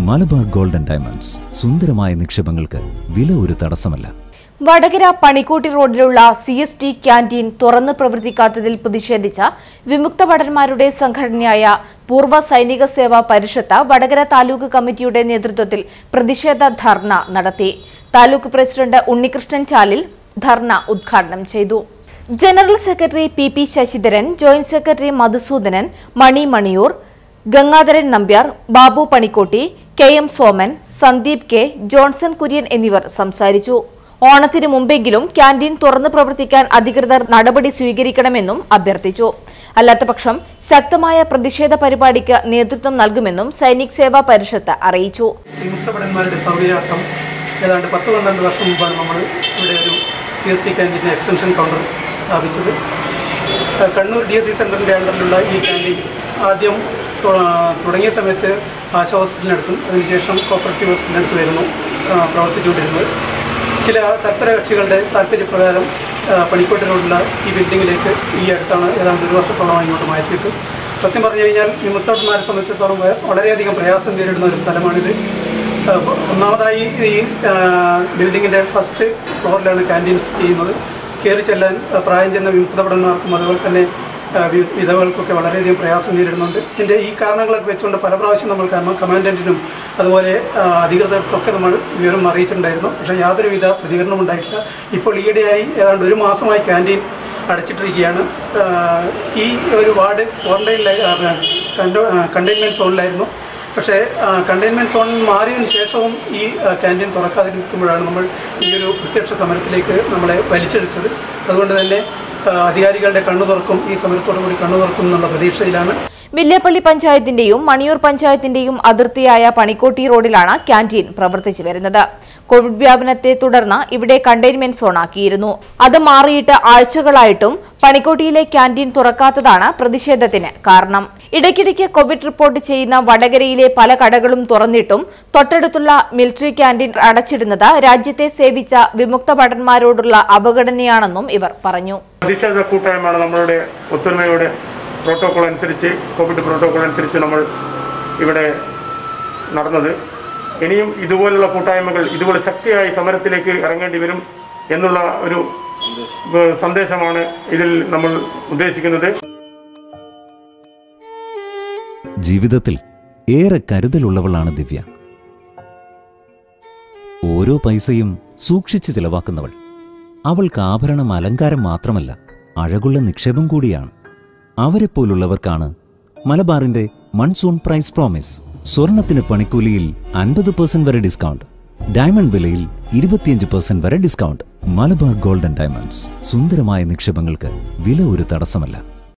Malabar golden diamonds സുന്ദരമായ നിക്ഷേപങ്ങൾക്ക് വില ഒരു തടസ്സമല്ല. വടകര പണിക്കോട്ടി റോഡിലുള്ള CST ക്യാന്റീൻ തുറന്നു പ്രവർത്തിക്കാത്തതിൽ പ്രതിഷേധിച്ച വിമുക്ത ഭടന്മാരുടെ സംഘടനയായ പൂർവ്വ സൈനിക സേവാ പരിഷത്ത് വടകര താലൂക്ക് കമ്മിറ്റിയുടെ നേതൃത്വത്തിൽ പ്രതിഷേധ ധർണ നടത്തി. താലൂക്ക് പ്രസിഡന്റ് ഉണ്ണികൃഷ്ണൻ ചാലിൽ ധർണ ഉദ്ഘാടനം ചെയ്തു. General secretary PP Sasidharan, joint secretary Madhusoodanan, Mani Maniyur, Gangadharan Nambiar, Babu Panikkotti, KM Soman, Sandeep K, Johnson Kurian എന്നിവർ സംസാരിച്ചു. ഓണത്തിന് മുമ്പെങ്കിലും ക്യാന്റീൻ തുറന്നു പ്രവർത്തിക്കാൻ അധികൃതർ നടപടി സ്വീകരിക്കണമെന്നും അഭ്യർത്ഥിച്ചു. അല്ലാത്തപക്ഷം ശക്തമായ പ്രതിഷേധ പരിപാടിക്ക് നേതൃത്വം നൽകുമെന്നും സൈനിക് സേവാ പരിഷത്ത് അറിയിച്ചു. വിമുക്തഭടന്മാരുടെ സൗകര്യാർത്ഥം ഏതാണ്ട് 10-12 വർഷം മുമ്പാണ് നമ്മൾ ഇവിടെ ഒരു CST ക്യാന്റീൻ്റെ എക്സ്റ്റൻഷൻ കൗണ്ടർ സ്ഥാപിച്ചത്. കണ്ണൂർ DSC സെൻ്ററിൻ്റെ അണ്ടറിലുള്ള ഈ ക്യാന്റീൻ ആദ്യം തുടങ്ങിയ സമയത്ത് ആശ ഹോസ്പിറ്റലിനടുത്തും അതിനുശേഷം കോപ്പറേറ്റീവ് ഹോസ്പിറ്റലിനടുത്ത് വരുന്നു പ്രവർത്തിച്ചുകൊണ്ടിരുന്നത്. ചില തൽപര കക്ഷികളുടെ താല്പര്യപ്രകാരം പണിക്കോട്ടി റോഡിലുള്ള ഈ ബിൽഡിങ്ങിലേക്ക് ഈ അടുത്താണ് ഏതാണ്ട് 1 വർഷത്തോളം ഇങ്ങോട്ട് മാറ്റിയിട്ട്. സത്യം പറഞ്ഞു കഴിഞ്ഞാൽ വിമുക്തഭടന്മാരെ സംബന്ധിച്ചിടത്തോളം വളരെയധികം പ്രയാസം നേരിടുന്ന ഒരു സ്ഥലമാണിത്. ഒന്നാമതായി ഈ ബിൽഡിങ്ങിൻ്റെ ഫസ്റ്റ് ഫ്ലോറിലാണ് ക്യാൻറ്റീൻ സ്ഥിതി ചെയ്യുന്നത്. കയറി ചെല്ലാൻ പ്രായം ചെന്ന വിമുക്തഭടന്മാർക്കും അതുപോലെ തന്നെ വിധവകൾക്കൊക്കെ വളരെയധികം പ്രയാസം നേരിടുന്നുണ്ട്. ഇതിൻ്റെ ഈ കാരണങ്ങളൊക്കെ വെച്ചുകൊണ്ട് പല പ്രാവശ്യം നമ്മൾ കമാൻഡൻറ്റിനും അതുപോലെ അധികൃതർക്കൊക്കെ നമ്മൾ വിവരം അറിയിച്ചിട്ടുണ്ടായിരുന്നു. പക്ഷേ യാതൊരുവിധ പ്രതികരണവും ഉണ്ടായിട്ടില്ല. ഇപ്പോൾ ഈയിടെയായി ഏതാണ്ട് 1 മാസമായി ക്യാൻറ്റീൻ അടച്ചിട്ടിരിക്കുകയാണ്. ഈ ഒരു വാർഡ് കണ്ടെയ്ൻമെൻറ്റ് സോണിലായിരുന്നു. പക്ഷേ കണ്ടെയ്ൻമെൻറ്റ് സോണിൽ മാറിയതിന് ശേഷവും ഈ ക്യാൻറ്റീൻ തുറക്കാതിരിക്കുമ്പോഴാണ് നമ്മൾ ഈ ഒരു പ്രത്യക്ഷ സമരത്തിലേക്ക് നമ്മളെ വലിച്ചെടുത്തത്. അതുകൊണ്ട് തന്നെ അധികാരികളുടെ കണ്ണു തുറക്കും, ഈ സമരത്തോടു കൂടി കണ്ണു തുറക്കും എന്നുള്ള പ്രതീക്ഷയിലാണ്. വില്ലേപ്പള്ളി പഞ്ചായത്തിന്റെയും മണിയൂർ പഞ്ചായത്തിന്റെയും അതിർത്തിയായ പണിക്കോട്ടി റോഡിലാണ് ക്യാന്റീൻ പ്രവർത്തിച്ചു വരുന്നത്. കോവിഡ് വ്യാപനത്തെ തുടർന്ന് ഇവിടെ കണ്ടെയ്ൻമെന്റ് സോണാക്കിയിരുന്നു. അത് മാറിയിട്ട് ആഴ്ചകളായിട്ടും പണിക്കോട്ടിയിലെ ക്യാന്റീൻ തുറക്കാത്തതാണ് പ്രതിഷേധത്തിന് കാരണം. ഇടയ്ക്കിടയ്ക്ക് കോവിഡ് റിപ്പോർട്ട് ചെയ്യുന്ന വടകരയിലെ പല കടകളും തുറന്നിട്ടും തൊട്ടടുത്തുള്ള മിലിറ്ററി ക്യാന്റീൻ അടച്ചിടുന്നത് രാജ്യത്തെ സേവിച്ച വിമുക്ത ഭടന്മാരോടുള്ള അവഗണനയാണെന്നും ഇവർ പറഞ്ഞു. പ്രതിഷേധ കൂട്ടായ്മയാണ് നമ്മളുടെ ഒത്തൊരുമയുടെ പ്രോട്ടോകോൾ അനുസരിച്ച്, കോവിഡ് പ്രോട്ടോകോൾ അനുസരിച്ച് നമ്മൾ ഇവിടെ നടന്നത്. ഇനിയും ഇതുപോലുള്ള കൂട്ടായ്മകൾ ഇതുപോലെ ശക്തിയായി സമരത്തിലേക്ക് ഇറങ്ങേണ്ടി വരും എന്നുള്ള ഒരു സന്ദേശമാണ് ഇതിൽ നമ്മൾ ഉദ്ദേശിക്കുന്നത്. ജീവിതത്തിൽ ഏറെ കരുതലുള്ളവളാണ് ദിവ്യ. ഓരോ പൈസയും സൂക്ഷിച്ച് ചിലവാക്കുന്നവൾ. അവൾക്ക് ആഭരണം അലങ്കാരം മാത്രമല്ല, അഴകുള്ള നിക്ഷേപം കൂടിയാണ്. അവരെപ്പോലുള്ളവർക്കാണ് മലബാറിന്റെ മൺസൂൺ പ്രൈസ് പ്രോമിസ്. സ്വർണത്തിന് പണിക്കൂലിയിൽ 50% വരെ ഡിസ്കൗണ്ട്, ഡയമണ്ട് വിലയിൽ 25% വരെ ഡിസ്കൗണ്ട്. മലബാർ ഗോൾഡൻ ഡയമണ്ട്സ് സുന്ദരമായ നിക്ഷേപങ്ങൾക്ക് വില ഒരു തടസ്സമല്ല.